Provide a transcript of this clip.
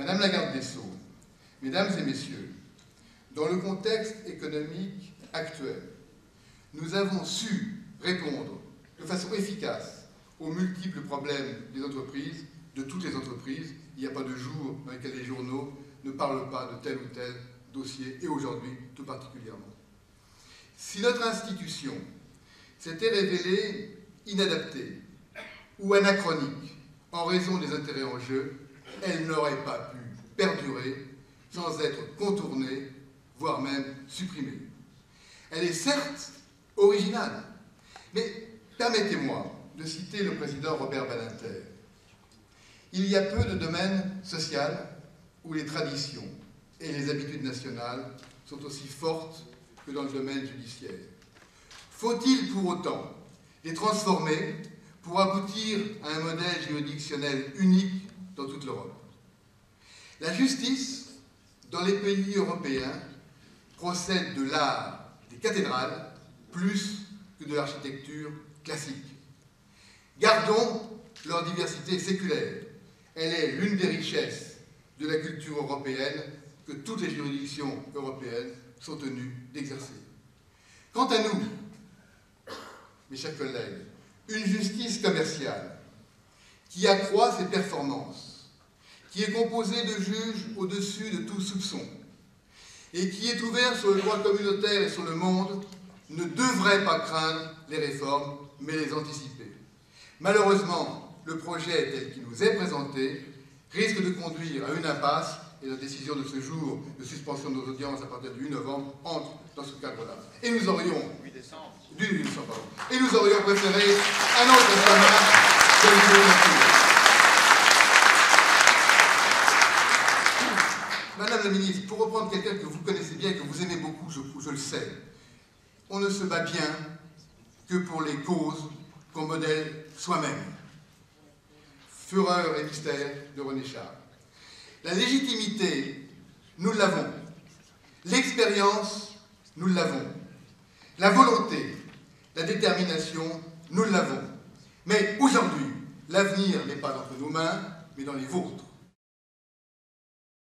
Madame la garde des Sceaux, Mesdames et Messieurs, dans le contexte économique actuel, nous avons su répondre de façon efficace aux multiples problèmes des entreprises, de toutes les entreprises. Il n'y a pas de jour dans lequel les journaux ne parlent pas de tel ou tel dossier, et aujourd'hui tout particulièrement. Si notre institution s'était révélée inadaptée ou anachronique en raison des intérêts en jeu, elle n'aurait pas pu perdurer sans être contournée, voire même supprimée. Elle est certes originale, mais permettez-moi de citer le président Robert Badinter. Il y a peu de domaines sociaux où les traditions et les habitudes nationales sont aussi fortes que dans le domaine judiciaire. Faut-il pour autant les transformer pour aboutir à un modèle juridictionnel unique dans toute l'Europe? La justice, dans les pays européens, procède de l'art des cathédrales plus que de l'architecture classique. Gardons leur diversité séculaire. Elle est l'une des richesses de la culture européenne que toutes les juridictions européennes sont tenues d'exercer. Quant à nous, mes chers collègues, une justice commerciale qui accroît ses performances, qui est composée de juges au-dessus de tout soupçon et qui est ouverte sur le droit communautaire et sur le monde, ne devrait pas craindre les réformes, mais les anticiper. Malheureusement, le projet tel qu'il nous est présenté risque de conduire à une impasse, et la décision de ce jour de suspension de nos audiences à partir du 8 novembre entre dans ce cadre-là. Et nous aurions... Du 8 décembre, pardon. Et nous aurions préféré un autre examen de l'Union. Madame la ministre, pour reprendre quelqu'un que vous connaissez bien, que vous aimez beaucoup, je le sais, on ne se bat bien que pour les causes qu'on modèle soi-même. Fureur et mystère de René Char. La légitimité, nous l'avons. L'expérience, nous l'avons. La volonté, la détermination, nous l'avons. Mais aujourd'hui, l'avenir n'est pas entre nos mains, mais dans les vôtres.